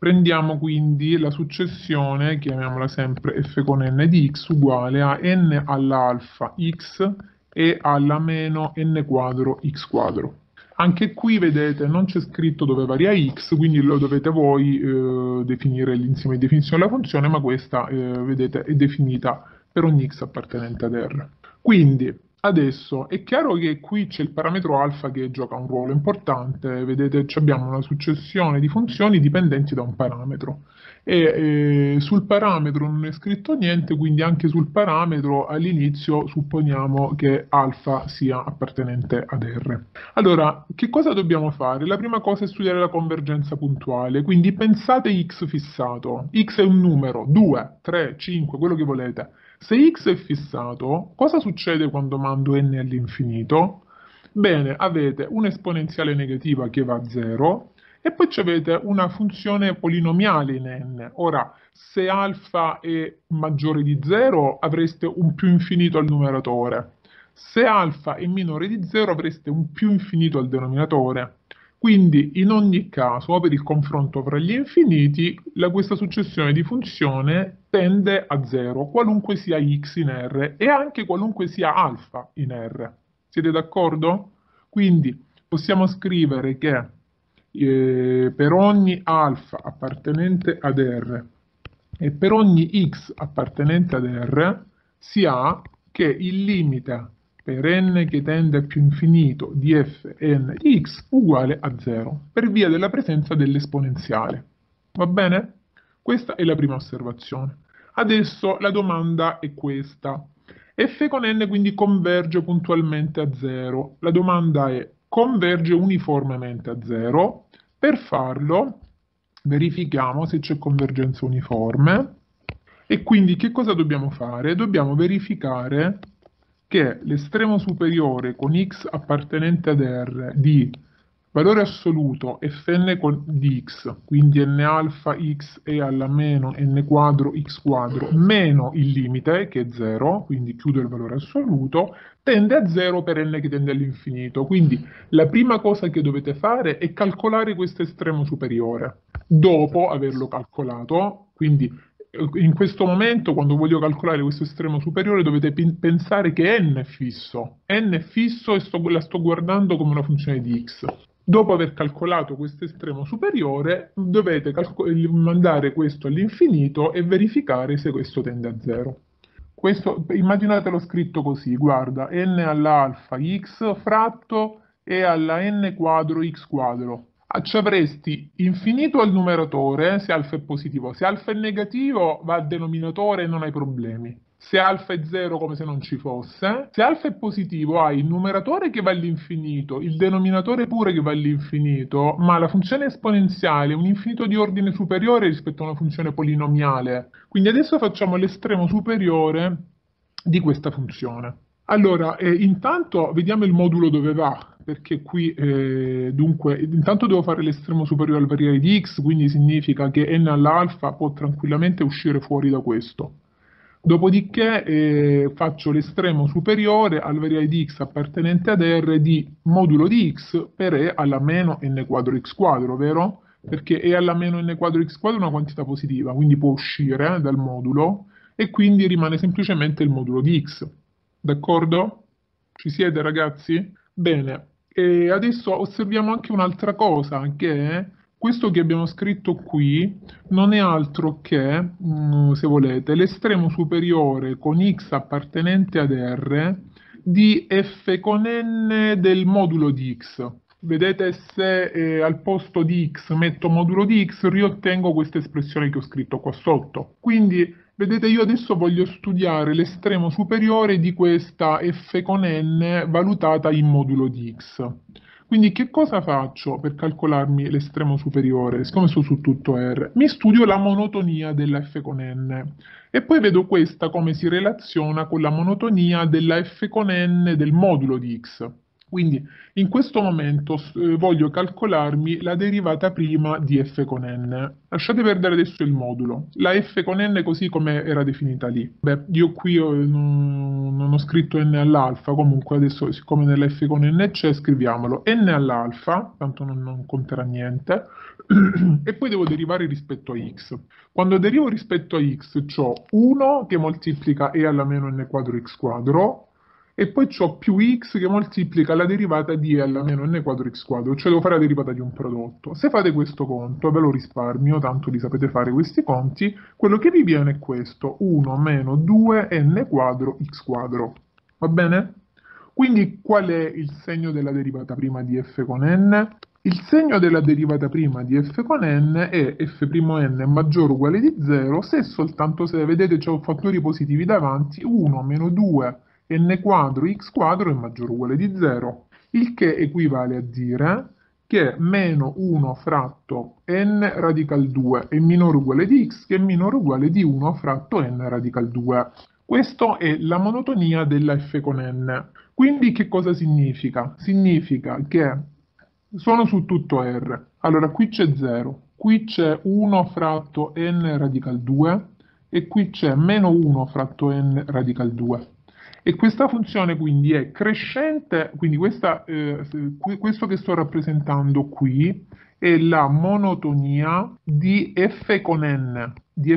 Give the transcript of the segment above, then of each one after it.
Prendiamo quindi la successione, chiamiamola sempre f con n di x uguale a n all'alfa x e alla meno n quadro x quadro. Anche qui vedete non c'è scritto dove varia x, quindi lo dovete voi definire l'insieme di definizione della funzione, ma questa vedete è definita per ogni x appartenente ad R. Quindi adesso è chiaro che qui c'è il parametro alfa che gioca un ruolo importante, vedete abbiamo una successione di funzioni dipendenti da un parametro e sul parametro non è scritto niente, quindi anche sul parametro all'inizio supponiamo che alfa sia appartenente ad R. Allora, che cosa dobbiamo fare? La prima cosa è studiare la convergenza puntuale, quindi pensate x fissato, x è un numero, 2, 3, 5, quello che volete. Se x è fissato, cosa succede quando mando n all'infinito? Bene, avete un'esponenziale negativa che va a 0 e poi avete una funzione polinomiale in n. Ora, se alfa è maggiore di 0 avreste un più infinito al numeratore. Se alfa è minore di 0 avreste un più infinito al denominatore. Quindi in ogni caso, per il confronto fra gli infiniti, questa successione di funzione tende a 0, qualunque sia x in R e anche qualunque sia alfa in R. Siete d'accordo? Quindi possiamo scrivere che per ogni alfa appartenente ad R e per ogni x appartenente ad R si ha che il limite per n che tende a più infinito di fn di x uguale a 0 per via della presenza dell'esponenziale. Va bene? Questa è la prima osservazione. Adesso la domanda è questa. F con n quindi converge puntualmente a 0. La domanda è: converge uniformemente a 0? Per farlo verifichiamo se c'è convergenza uniforme e quindi che cosa dobbiamo fare? Dobbiamo verificare che l'estremo superiore con x appartenente ad R di valore assoluto fn di x, quindi n alfa x e alla meno n quadro x quadro, meno il limite che è 0, quindi chiudo il valore assoluto, tende a 0 per n che tende all'infinito. Quindi la prima cosa che dovete fare è calcolare questo estremo superiore. Dopo averlo calcolato, quindi in questo momento, quando voglio calcolare questo estremo superiore, dovete pensare che n è fisso. N è fisso e la sto guardando come una funzione di x. Dopo aver calcolato questo estremo superiore, dovete mandare questo all'infinito e verificare se questo tende a 0. Immaginatelo scritto così, guarda, n all'alfa x fratto e alla n quadro x quadro. Ci avresti infinito al numeratore se alfa è positivo, se alfa è negativo va al denominatore e non hai problemi. Se alfa è 0 come se non ci fosse, se alfa è positivo hai il numeratore che va all'infinito, il denominatore pure che va all'infinito, ma la funzione esponenziale è un infinito di ordine superiore rispetto a una funzione polinomiale. Quindi adesso facciamo l'estremo superiore di questa funzione. Allora, intanto vediamo il modulo dove va, perché qui dunque intanto devo fare l'estremo superiore al variare di x, quindi significa che n all'alfa può tranquillamente uscire fuori da questo. Dopodiché faccio l'estremo superiore al variare di x appartenente ad R di modulo di x per e alla meno n quadro x quadro, vero? Perché e alla meno n quadro x quadro è una quantità positiva, quindi può uscire dal modulo e quindi rimane semplicemente il modulo di x. D'accordo? Ci siete ragazzi? Bene, e adesso osserviamo anche un'altra cosa, che questo che abbiamo scritto qui non è altro che, se volete, l'estremo superiore con x appartenente ad R di f con n del modulo di x. Vedete, se al posto di x metto modulo di x, riottengo questa espressione che ho scritto qua sotto. Quindi, vedete, io adesso voglio studiare l'estremo superiore di questa f con n valutata in modulo di x. Quindi che cosa faccio per calcolarmi l'estremo superiore? Siccome sto su tutto R, mi studio la monotonia della f con n e poi vedo questa come si relaziona con la monotonia della f con n del modulo di x. Quindi in questo momento voglio calcolarmi la derivata prima di f con n. Lasciate perdere adesso il modulo. La f con n così come era definita lì. Beh, io qui non ho scritto n all'alfa, comunque adesso siccome nella f con n c'è, scriviamolo. N all'alfa, tanto non conterà niente, e poi devo derivare rispetto a x. Quando derivo rispetto a x ho 1 che moltiplica e alla meno n quadro x quadro, e poi ho più x che moltiplica la derivata di e alla meno n quadro x quadro, cioè devo fare la derivata di un prodotto. Se fate questo conto, ve lo risparmio, tanto li sapete fare questi conti, quello che vi viene è questo, 1 meno 2 n quadro x quadro. Va bene? Quindi qual è il segno della derivata prima di f con n? Il segno della derivata prima di f con n è f' maggiore o uguale di 0 se e soltanto se, vedete, c'ho fattori positivi davanti, 1 meno 2 n quadro x quadro è maggiore o uguale di 0, il che equivale a dire che meno 1 fratto n radical 2 è minore o uguale di x, che è minore o uguale di 1 fratto n radical 2. Questa è la monotonia della f con n. Quindi che cosa significa? Significa che sono su tutto R. Allora qui c'è 0, qui c'è 1 fratto n radical 2 e qui c'è meno 1 fratto n radical 2. E questa funzione quindi è crescente, quindi questo che sto rappresentando qui è la monotonia di f con n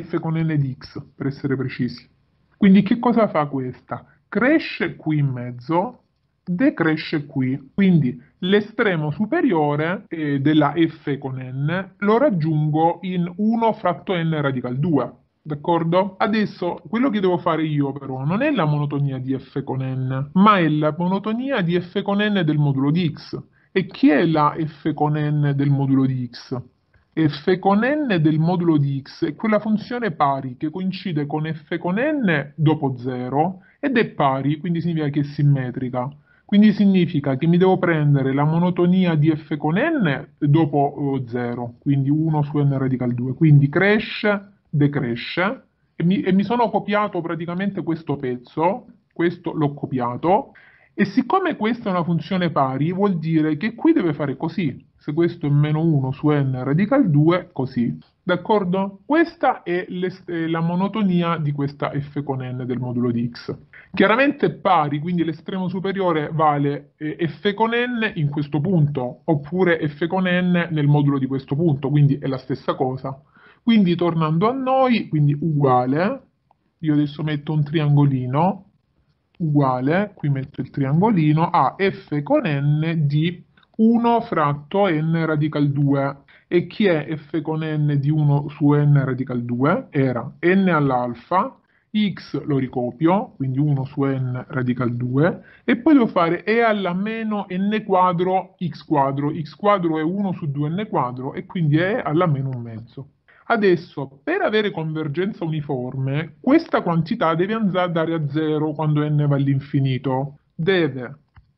di x, per essere precisi. Quindi che cosa fa questa? Cresce qui in mezzo, decresce qui. Quindi l'estremo superiore della f con n lo raggiungo in 1 fratto n radical 2. D'accordo? Adesso quello che devo fare io però non è la monotonia di f con n, ma è la monotonia di f con n del modulo di x. E chi è la f con n del modulo di x? F con n del modulo di x è quella funzione pari che coincide con f con n dopo 0 ed è pari, quindi significa che è simmetrica. Quindi significa che mi devo prendere la monotonia di f con n dopo 0, quindi 1 su n radical 2. Quindi cresce, decresce, e mi sono copiato praticamente questo pezzo, questo l'ho copiato, e siccome questa è una funzione pari, vuol dire che qui deve fare così. Se questo è meno 1 su n radical 2, così. D'accordo? Questa è la monotonia di questa f con n del modulo di x. Chiaramente è pari, quindi l'estremo superiore vale f con n in questo punto, oppure f con n nel modulo di questo punto, quindi è la stessa cosa. Quindi tornando a noi, quindi uguale, io adesso metto un triangolino, uguale, qui metto il triangolino, a f con n di 1 fratto n radical 2. E chi è f con n di 1 su n radical 2? Era n all'alfa, x lo ricopio, quindi 1 su n radical 2, e poi devo fare e alla meno n quadro x quadro è 1 su 2n quadro, e quindi è alla meno un mezzo. Adesso, per avere convergenza uniforme, questa quantità deve andare a 0 quando n va all'infinito. Deve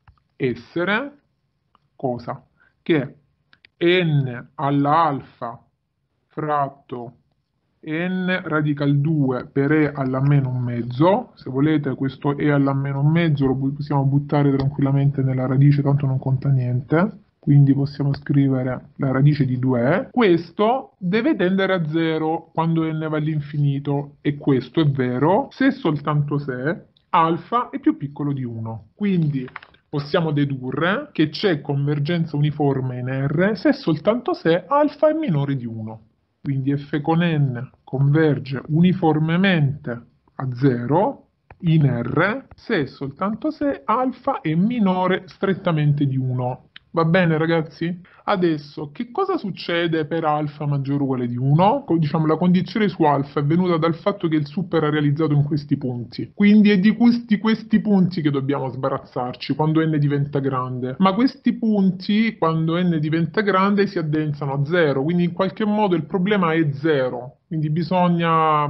essere cosa? Che n alla alfa fratto n radical 2 per e alla meno un mezzo. Se volete questo e alla meno un mezzo lo possiamo buttare tranquillamente nella radice, tanto non conta niente. Quindi possiamo scrivere la radice di 2e. Questo deve tendere a 0 quando n va all'infinito, e questo è vero se e soltanto se alfa è più piccolo di 1. Quindi possiamo dedurre che c'è convergenza uniforme in R se e soltanto se alfa è minore di 1. Quindi f con n converge uniformemente a 0 in R se e soltanto se alfa è minore strettamente di 1. Va bene ragazzi? Adesso, che cosa succede per alfa maggiore o uguale di 1? Diciamo, la condizione su alfa è venuta dal fatto che il sup era realizzato in questi punti. Quindi è di questi punti che dobbiamo sbarazzarci quando n diventa grande. Ma questi punti, quando n diventa grande, si addensano a 0. Quindi in qualche modo il problema è 0. Quindi bisogna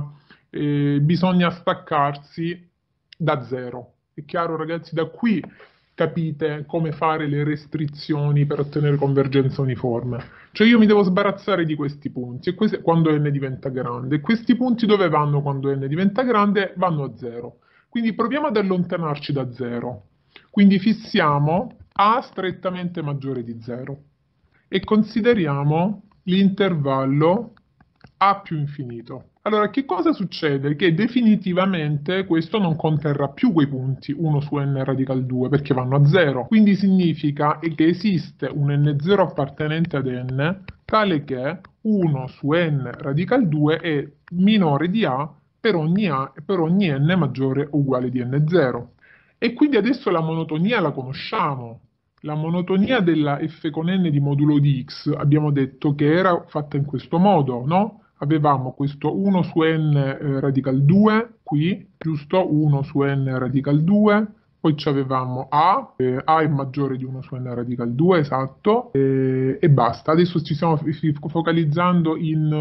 staccarsi da 0. È chiaro ragazzi? Da qui capite come fare le restrizioni per ottenere convergenza uniforme. Cioè io mi devo sbarazzare di questi punti e quando n diventa grande. E questi punti dove vanno quando n diventa grande? Vanno a 0. Quindi proviamo ad allontanarci da 0. Quindi fissiamo a strettamente maggiore di 0 e consideriamo l'intervallo a più infinito. Allora, che cosa succede? Che definitivamente questo non conterrà più quei punti 1 su n radical 2 perché vanno a 0. Quindi significa che esiste un n0 appartenente ad n tale che 1 su n radical 2 è minore di a per ogni n maggiore o uguale di n0. E quindi adesso la monotonia la conosciamo. La monotonia della f con n di modulo di x abbiamo detto che era fatta in questo modo, no? Avevamo questo 1 su n radical 2 qui, giusto? 1 su n radical 2, poi avevamo a è maggiore di 1 su n radical 2, esatto, e basta. Adesso ci stiamo focalizzando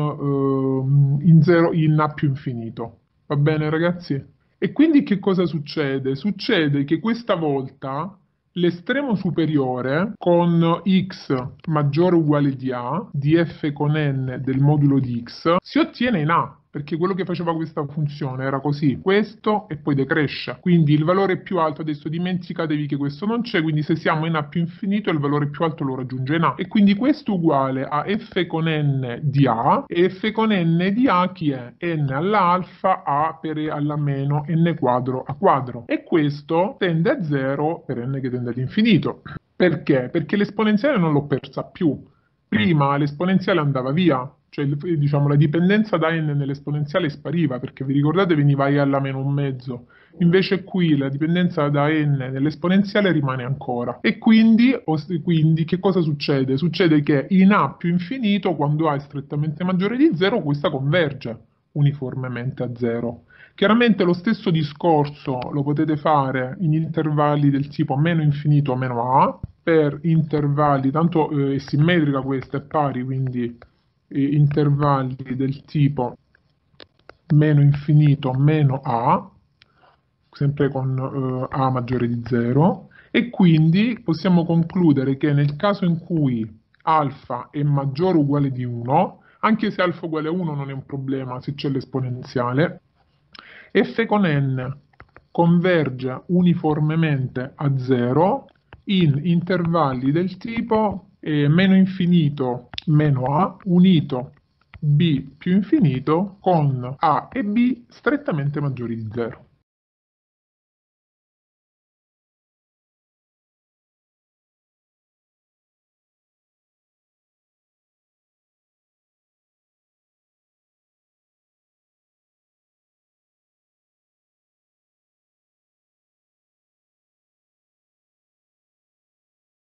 in a più infinito. Va bene, ragazzi? E quindi che cosa succede? Succede che questa volta l'estremo superiore con x maggiore o uguale di a, di f con n del modulo di x, si ottiene in a, perché quello che faceva questa funzione era così, questo e poi decresce. Quindi il valore più alto, adesso dimenticatevi che questo non c'è, quindi se siamo in a più infinito il valore più alto lo raggiunge in a. E quindi questo è uguale a f con n di a, e f con n di a chi è? N alla alfa a per e alla meno n quadro a quadro. E questo tende a 0 per n che tende all'infinito. Perché? Perché l'esponenziale non l'ho persa più. Prima l'esponenziale andava via, cioè diciamo, la dipendenza da n nell'esponenziale spariva, perché vi ricordate veniva e alla meno un mezzo. Invece qui la dipendenza da n nell'esponenziale rimane ancora. E quindi che cosa succede? Succede che in a più infinito, quando a è strettamente maggiore di 0, questa converge uniformemente a 0. Chiaramente lo stesso discorso lo potete fare in intervalli del tipo meno infinito meno a, per intervalli, tanto è simmetrica questa, è pari, quindi intervalli del tipo meno infinito meno a, sempre con a maggiore di 0, e quindi possiamo concludere che nel caso in cui alfa è maggiore o uguale di 1, anche se alfa uguale a 1 non è un problema se c'è l'esponenziale, f con n converge uniformemente a 0 in intervalli del tipo meno infinito meno a unito b più infinito con a e b strettamente maggiori di 0.